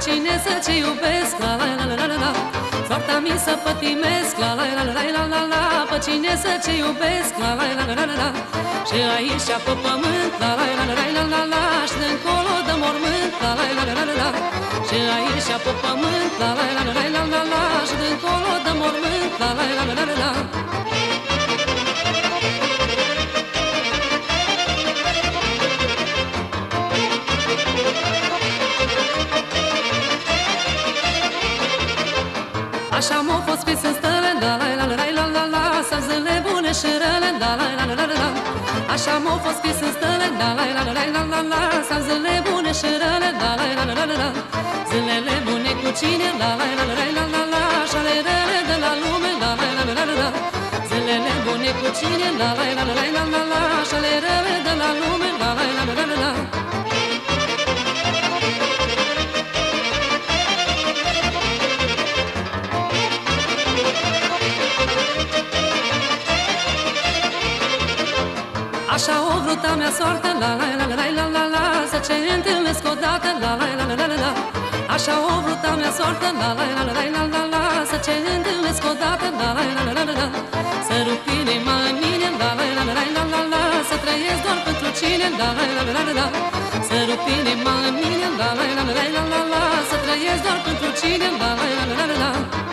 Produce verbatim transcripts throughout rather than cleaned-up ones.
cine să-ți iubesc, la la la la la la. Soarta mi să pătimesc, la la la la la la la. Pe cine să-ți iubesc, la la la la la la. Și aici pe pământ, la la la la la la la. Și de-încolo de mormânt, la la la la la la. Și aici pe pământ, la la la la la la la. Și de-încolo de mormânt, la la la la la la. Așa m-au fost scris în stele, la la la la la la la. Să zile bune și rele, la la la la la la. Așa m-au fost scris în stele, la la la la la la la. Să zile bune și rele, la la la la la la. Zilele bune cu cine, la la la la la la la. Și ale rele de la lume, la la la la la la. Zilele bune cu cine, la la la la la la la. Și ale rele de la lume, la la la la la la. Așa o vrut a mea soartă, la la la la la la la. Să ce întâlnesc odată, la la la la la la. Așa o vrut a mea soartă, la la la la la la la. Să ce întâlnesc odată, la la la la la la. Să rup inima în mine, la la la la la la la. Să trăiesc doar pentru cine, la la la la la la. Să rup inima în mine, la la la la la la la. Să trăiesc doar pentru cine, la la la la la la.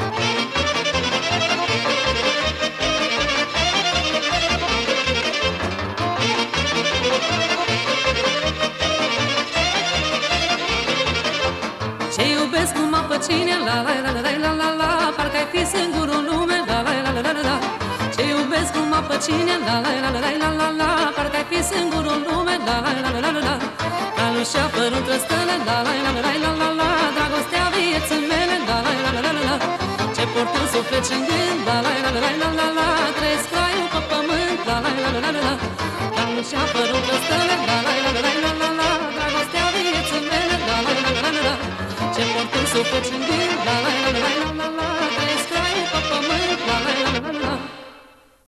Ce iubesc numai pe cine, la la la la la la la. Parcă-ai fi singurul lume, la la la la la la. Ce iubesc numai pe cine, la la la la la la la. Parcă-ai fi singurul lume, la la la la la la. Ca nu și-a părut trăstele, la la la la la la la. Dragostea vieții mele, la la la la la la. Ce port în suflet și în gând, la la la la la la la. Trăiesc raiul pe pământ, la la la la la la. Ca nu și-a părut trăstele,